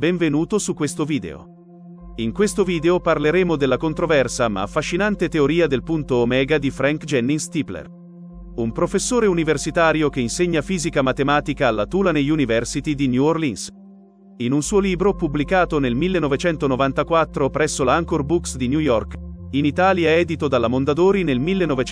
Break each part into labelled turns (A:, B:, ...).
A: benvenuto su questo video. In questo video parleremo della controversa ma affascinante teoria del punto omega di Frank Jennings Tipler, un professore universitario che insegna fisica matematica alla Tulane University di New Orleans. In un suo libro pubblicato nel 1994 presso la Anchor Books di New York, in Italia edito dalla Mondadori nel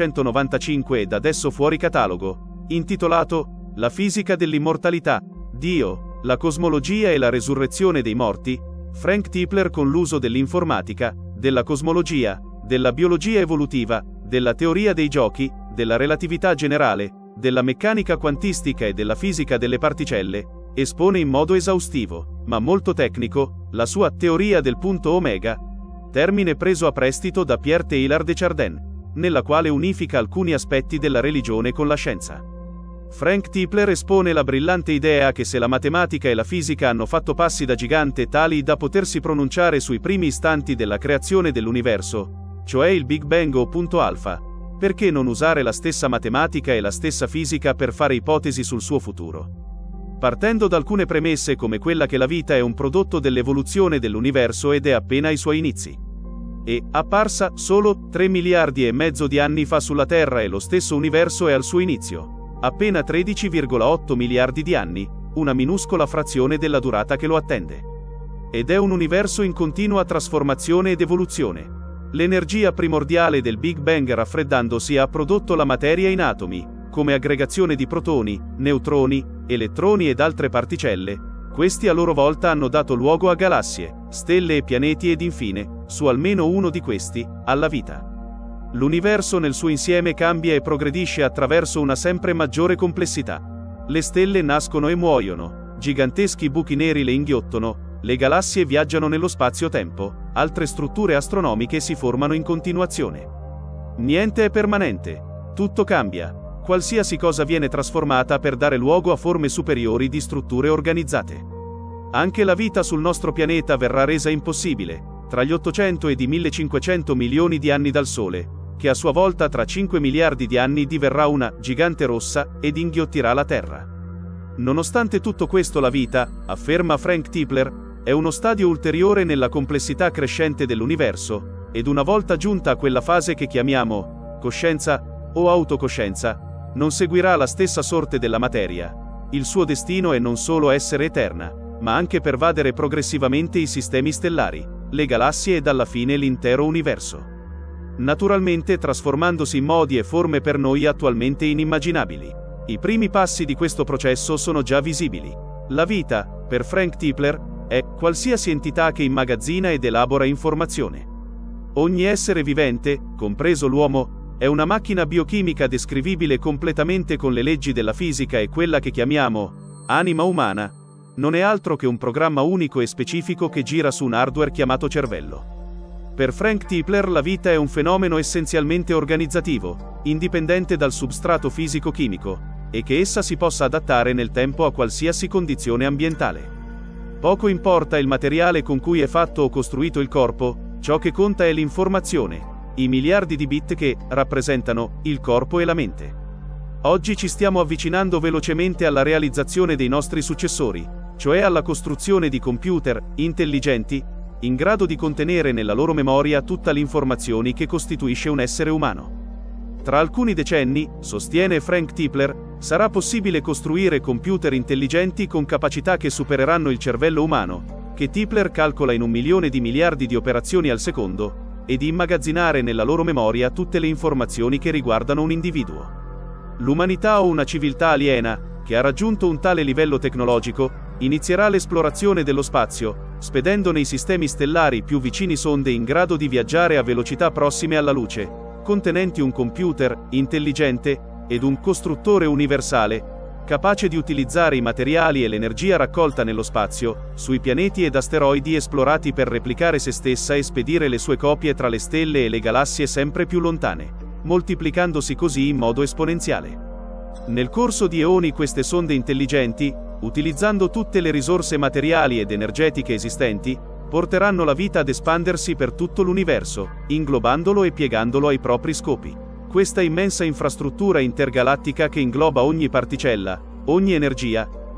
A: 1995 ed adesso fuori catalogo, intitolato La fisica dell'immortalità, Dio, la cosmologia e la resurrezione dei morti, Frank Tipler, con l'uso dell'informatica, della cosmologia, della biologia evolutiva, della teoria dei giochi, della relatività generale, della meccanica quantistica e della fisica delle particelle, espone in modo esaustivo, ma molto tecnico, la sua teoria del punto omega, termine preso a prestito da Pierre Teilhard de Chardin, nella quale unifica alcuni aspetti della religione con la scienza. Frank Tipler espone la brillante idea che se la matematica e la fisica hanno fatto passi da gigante tali da potersi pronunciare sui primi istanti della creazione dell'universo, cioè il Big Bang o punto alfa, perché non usare la stessa matematica e la stessa fisica per fare ipotesi sul suo futuro? Partendo da alcune premesse come quella che la vita è un prodotto dell'evoluzione dell'universo ed è appena ai suoi inizi. È apparsa solo 3 miliardi e mezzo di anni fa sulla Terra e lo stesso universo è al suo inizio, appena 13,8 miliardi di anni, una minuscola frazione della durata che lo attende. Ed è un universo in continua trasformazione ed evoluzione. L'energia primordiale del Big Bang raffreddandosi ha prodotto la materia in atomi, come aggregazione di protoni, neutroni, elettroni ed altre particelle. Questi a loro volta hanno dato luogo a galassie, stelle e pianeti ed infine, su almeno uno di questi, alla vita. L'universo nel suo insieme cambia e progredisce attraverso una sempre maggiore complessità. Le stelle nascono e muoiono, giganteschi buchi neri le inghiottono, le galassie viaggiano nello spazio-tempo, altre strutture astronomiche si formano in continuazione. Niente è permanente, tutto cambia. Qualsiasi cosa viene trasformata per dare luogo a forme superiori di strutture organizzate. Anche la vita sul nostro pianeta verrà resa impossibile, tra gli 800 ed i 1500 milioni di anni dal Sole, che a sua volta tra 5 miliardi di anni diverrà una gigante rossa ed inghiottirà la Terra. Nonostante tutto questo, la vita, afferma Frank Tipler, è uno stadio ulteriore nella complessità crescente dell'universo, ed una volta giunta a quella fase che chiamiamo coscienza o autocoscienza, non seguirà la stessa sorte della materia. Il suo destino è non solo essere eterna, ma anche pervadere progressivamente i sistemi stellari, le galassie ed alla fine l'intero universo. Naturalmente trasformandosi in modi e forme per noi attualmente inimmaginabili. I primi passi di questo processo sono già visibili. La vita, per Frank Tipler, è qualsiasi entità che immagazzina ed elabora informazione. Ogni essere vivente, compreso l'uomo, è una macchina biochimica descrivibile completamente con le leggi della fisica, e quella che chiamiamo anima umana non è altro che un programma unico e specifico che gira su un hardware chiamato cervello. Per Frank Tipler la vita è un fenomeno essenzialmente organizzativo, indipendente dal substrato fisico-chimico, e che essa si possa adattare nel tempo a qualsiasi condizione ambientale. Poco importa il materiale con cui è fatto o costruito il corpo, ciò che conta è l'informazione, i miliardi di bit che rappresentano il corpo e la mente. Oggi ci stiamo avvicinando velocemente alla realizzazione dei nostri successori, cioè alla costruzione di computer intelligenti, in grado di contenere nella loro memoria tutta l'informazione che costituisce un essere umano. Tra alcuni decenni, sostiene Frank Tipler, sarà possibile costruire computer intelligenti con capacità che supereranno il cervello umano, che Tipler calcola in 1 milione di miliardi di operazioni al secondo, e di immagazzinare nella loro memoria tutte le informazioni che riguardano un individuo. L'umanità o una civiltà aliena, che ha raggiunto un tale livello tecnologico, inizierà l'esplorazione dello spazio, spedendo nei sistemi stellari più vicini sonde in grado di viaggiare a velocità prossime alla luce, contenenti un computer intelligente ed un costruttore universale, capace di utilizzare i materiali e l'energia raccolta nello spazio, sui pianeti ed asteroidi esplorati per replicare se stessa e spedire le sue copie tra le stelle e le galassie sempre più lontane, moltiplicandosi così in modo esponenziale. Nel corso di eoni queste sonde intelligenti, utilizzando tutte le risorse materiali ed energetiche esistenti, porteranno la vita ad espandersi per tutto l'universo, inglobandolo e piegandolo ai propri scopi. Questa immensa infrastruttura intergalattica che ingloba ogni particella, ogni energia,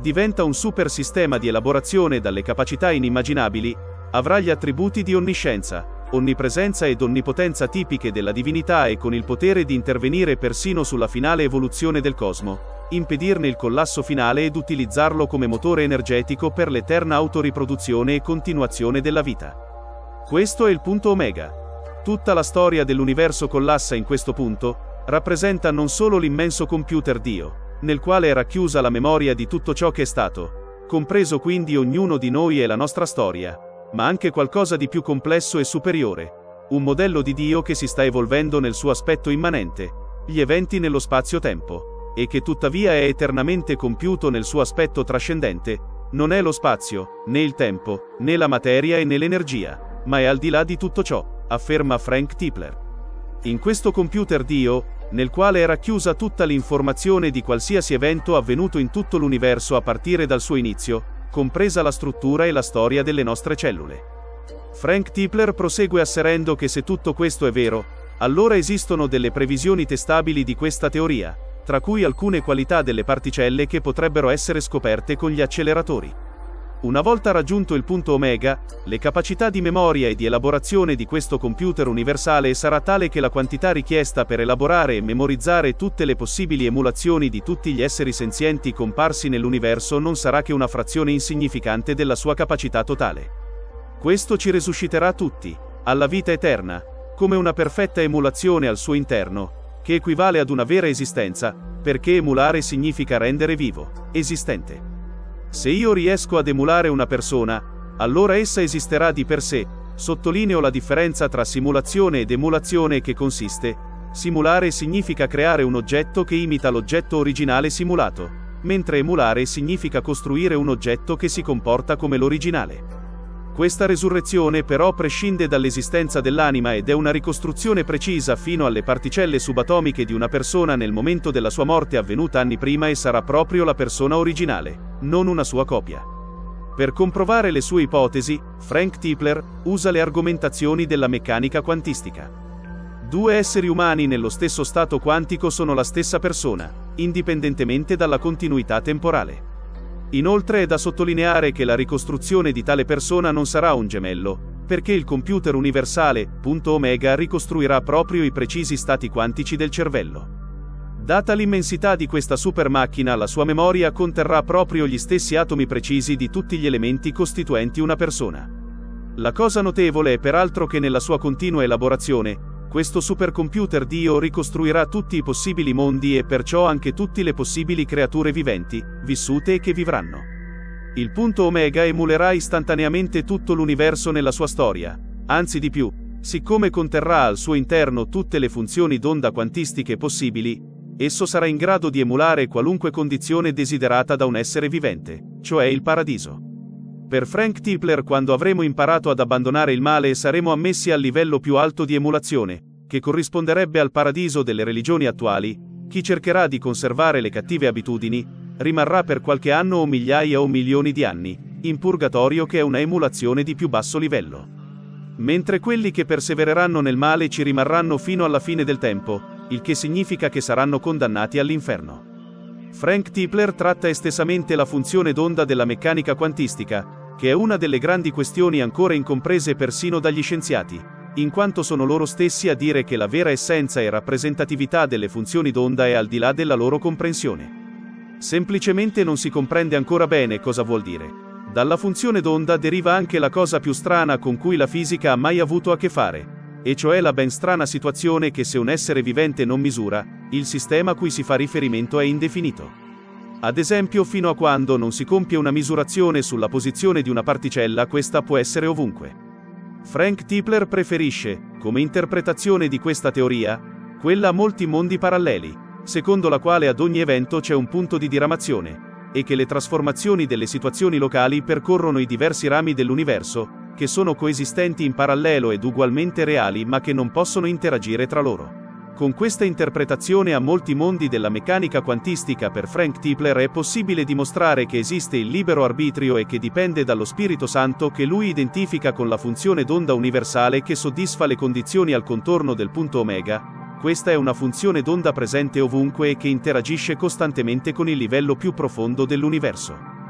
A: Diventa un super sistema di elaborazione dalle capacità inimmaginabili, avrà gli attributi di onniscienza, onnipresenza ed onnipotenza tipiche della divinità e con il potere di intervenire persino sulla finale evoluzione del cosmo, impedirne il collasso finale ed utilizzarlo come motore energetico per l'eterna autoriproduzione e continuazione della vita. Questo è il punto omega. Tutta la storia dell'universo collassa in questo punto, rappresenta non solo l'immenso computer Dio, nel quale è racchiusa la memoria di tutto ciò che è stato, compreso quindi ognuno di noi e la nostra storia, ma anche qualcosa di più complesso e superiore, un modello di Dio che si sta evolvendo nel suo aspetto immanente, gli eventi nello spazio-tempo, e che tuttavia è eternamente compiuto nel suo aspetto trascendente, non è lo spazio, né il tempo, né la materia e né l'energia, ma è al di là di tutto ciò, afferma Frank Tipler. In questo computer Dio, nel quale è racchiusa tutta l'informazione di qualsiasi evento avvenuto in tutto l'universo a partire dal suo inizio, compresa la struttura e la storia delle nostre cellule. Frank Tipler prosegue asserendo che se tutto questo è vero, allora esistono delle previsioni testabili di questa teoria, tra cui alcune qualità delle particelle che potrebbero essere scoperte con gli acceleratori. Una volta raggiunto il punto omega, le capacità di memoria e di elaborazione di questo computer universale sarà tale che la quantità richiesta per elaborare e memorizzare tutte le possibili emulazioni di tutti gli esseri senzienti comparsi nell'universo non sarà che una frazione insignificante della sua capacità totale. Questo ci resusciterà tutti, alla vita eterna, come una perfetta emulazione al suo interno, che equivale ad una vera esistenza, perché emulare significa rendere vivo, esistente. Se io riesco ad emulare una persona, allora essa esisterà di per sé. Sottolineo la differenza tra simulazione ed emulazione che consiste: simulare significa creare un oggetto che imita l'oggetto originale simulato, mentre emulare significa costruire un oggetto che si comporta come l'originale. Questa resurrezione però prescinde dall'esistenza dell'anima ed è una ricostruzione precisa fino alle particelle subatomiche di una persona nel momento della sua morte avvenuta anni prima e sarà proprio la persona originale, non una sua copia. Per comprovare le sue ipotesi, Frank Tipler usa le argomentazioni della meccanica quantistica. Due esseri umani nello stesso stato quantico sono la stessa persona, indipendentemente dalla continuità temporale. Inoltre è da sottolineare che la ricostruzione di tale persona non sarà un gemello, perché il computer universale, punto omega, ricostruirà proprio i precisi stati quantici del cervello. Data l'immensità di questa super macchina, la sua memoria conterrà proprio gli stessi atomi precisi di tutti gli elementi costituenti una persona. La cosa notevole è peraltro che nella sua continua elaborazione, questo supercomputer Dio ricostruirà tutti i possibili mondi e perciò anche tutte le possibili creature viventi, vissute e che vivranno. Il punto omega emulerà istantaneamente tutto l'universo nella sua storia, anzi di più, siccome conterrà al suo interno tutte le funzioni d'onda quantistiche possibili, esso sarà in grado di emulare qualunque condizione desiderata da un essere vivente, cioè il paradiso. Per Frank Tipler, quando avremo imparato ad abbandonare il male, saremo ammessi al livello più alto di emulazione, che corrisponderebbe al paradiso delle religioni attuali. Chi cercherà di conservare le cattive abitudini, rimarrà per qualche anno o migliaia o milioni di anni, in purgatorio, che è una emulazione di più basso livello. Mentre quelli che persevereranno nel male ci rimarranno fino alla fine del tempo, il che significa che saranno condannati all'inferno. Frank Tipler tratta estesamente la funzione d'onda della meccanica quantistica, che è una delle grandi questioni ancora incomprese persino dagli scienziati, in quanto sono loro stessi a dire che la vera essenza e rappresentatività delle funzioni d'onda è al di là della loro comprensione. Semplicemente non si comprende ancora bene cosa vuol dire. Dalla funzione d'onda deriva anche la cosa più strana con cui la fisica ha mai avuto a che fare, e cioè la ben strana situazione che se un essere vivente non misura, il sistema a cui si fa riferimento è indefinito. Ad esempio, fino a quando non si compie una misurazione sulla posizione di una particella, questa può essere ovunque. Frank Tipler preferisce, come interpretazione di questa teoria, quella a molti mondi paralleli, secondo la quale ad ogni evento c'è un punto di diramazione, e che le trasformazioni delle situazioni locali percorrono i diversi rami dell'universo, che sono coesistenti in parallelo ed ugualmente reali ma che non possono interagire tra loro. Con questa interpretazione a molti mondi della meccanica quantistica, per Frank Tipler è possibile dimostrare che esiste il libero arbitrio e che dipende dallo Spirito Santo che lui identifica con la funzione d'onda universale che soddisfa le condizioni al contorno del punto omega. Questa è una funzione d'onda presente ovunque e che interagisce costantemente con il livello più profondo dell'universo.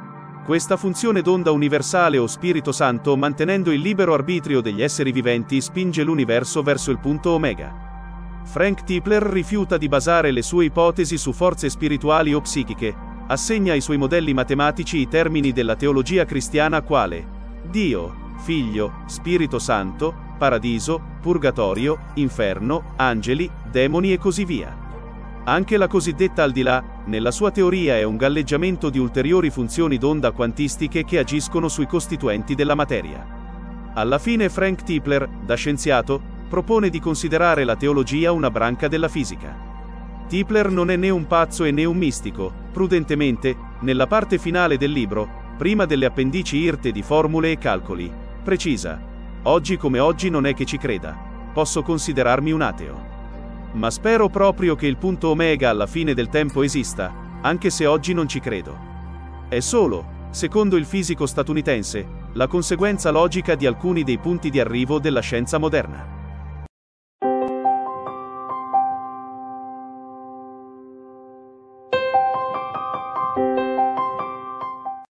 A: Questa funzione d'onda universale o Spirito Santo, mantenendo il libero arbitrio degli esseri viventi, spinge l'universo verso il punto omega. Frank Tipler rifiuta di basare le sue ipotesi su forze spirituali o psichiche, assegna ai suoi modelli matematici i termini della teologia cristiana quale Dio, Figlio, Spirito Santo, Paradiso, Purgatorio, Inferno, angeli, demoni e così via. Anche la cosiddetta al di là, nella sua teoria, è un galleggiamento di ulteriori funzioni d'onda quantistiche che agiscono sui costituenti della materia. Alla fine Frank Tipler, da scienziato, propone di considerare la teologia una branca della fisica. Tipler non è né un pazzo e né un mistico. Prudentemente, nella parte finale del libro, prima delle appendici irte di formule e calcoli, precisa: oggi come oggi non è che ci creda. Posso considerarmi un ateo. Ma spero proprio che il punto omega alla fine del tempo esista, anche se oggi non ci credo. È solo, secondo il fisico statunitense, la conseguenza logica di alcuni dei punti di arrivo della scienza moderna.